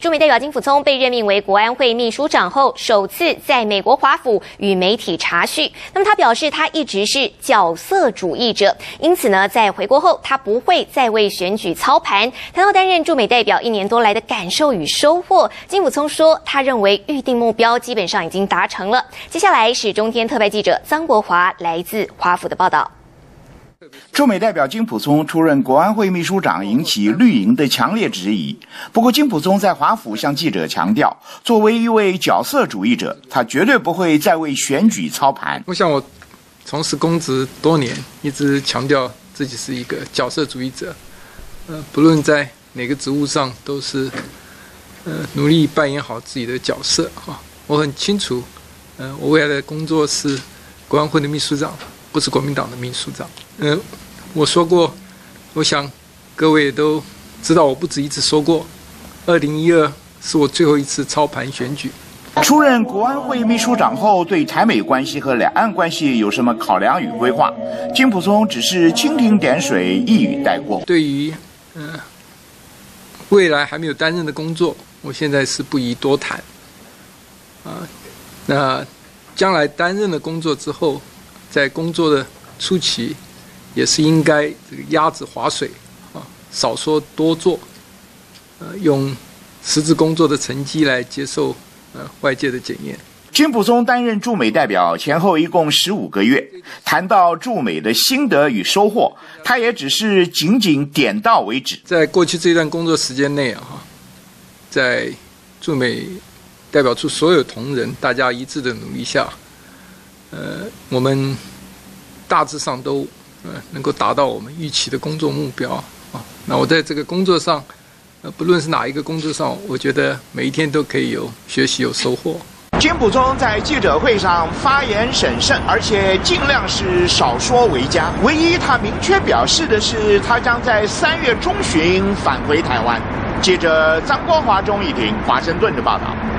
驻美代表金溥聪被任命为国安会秘书长后，首次在美国华府与媒体查叙。那么他表示，他一直是角色主义者，因此呢，在回国后，他不会再为选举操盘。谈到担任驻美代表1年多来的感受与收获，金溥聪说，他认为预定目标基本上已经达成了。接下来是中天特派记者臧国华来自华府的报道。 驻美代表金溥聪出任国安会秘书长，引起绿营的强烈质疑。不过，金溥聪在华府向记者强调，作为一位角色主义者，他绝对不会再为选举操盘。 我想，我从事公职多年，一直强调自己是一个角色主义者。不论在哪个职务上，都是努力扮演好自己的角色哈。我很清楚，我未来的工作是国安会的秘书长，不是国民党的秘书长。我说过，我想各位也都知道，我不止一次说过，2012是我最后一次操盘选举。 出任国安会秘书长后，对台美关系和两岸关系有什么考量与规划？金溥聪只是蜻蜓点水，一语带过。 对于未来还没有担任的工作，我现在是不宜多谈。那将来担任了工作之后，在工作的初期，也是应该这个鸭子划水少说多做，用实质工作的成绩来接受外界的检验。 金溥聪担任驻美代表前后一共15个月，谈到驻美的心得与收获，他也只是仅仅点到为止。 在过去这段工作时间内在驻美代表处所有同仁大家一致的努力下，我们大致上都能够达到我们预期的工作目标那我在这个工作上，不论是哪一个工作上，我觉得每一天都可以有学习有收获。 金溥聪在记者会上发言审慎，而且尽量是少说为佳。唯一他明确表示的是，他将在3月中旬返回台湾。记者臧国华、钟义庭华盛顿的报道。